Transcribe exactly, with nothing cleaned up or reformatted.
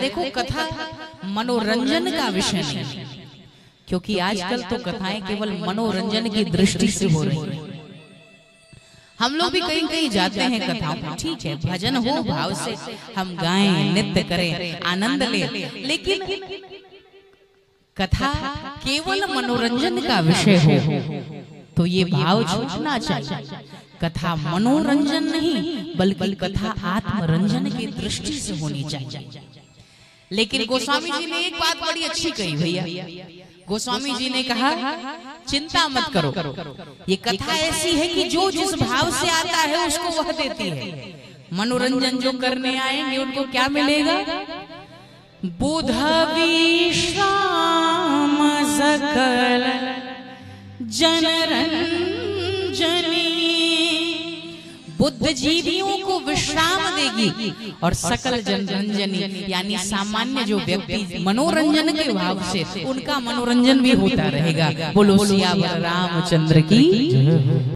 देखो कथा मनोरंजन का विषय नहीं, क्योंकि आजकल तो कथाएं केवल मनोरंजन की दृष्टि से हो रही है। हम लोग भी कहीं कहीं जाते हैं कथाओं में, ठीक है, भजन हो भाव से हम गाएं, नृत्य करें, आनंद ले, लेकिन कथा केवल मनोरंजन का विषय हो तो ये भाव छूटना चाहिए। कथा मनोरंजन नहीं बल्कि कथा आत्मरंजन की दृष्टि से होनी चाहिए। लेकिन गोस्वामी जी ने एक बात बड़ी अच्छी कही भैया। गोस्वामी जी ने कहा चिंता मत करो, ये कथा ऐसी है कि जो जिस भाव से आता है उसको वह देती है। मनोरंजन जो करने आएंगे उनको क्या मिलेगा? बुध विश्राम सकल जनरंजनी, बुद्ध जीवियों को विश्राम देगी और सकल जनरंजनी यानी सामान्य जो व्यक्ति मनोरंजन के भाव से उनका मनोरंजन भी होता रहेगा। बोलो सियावर रामचंद्र की।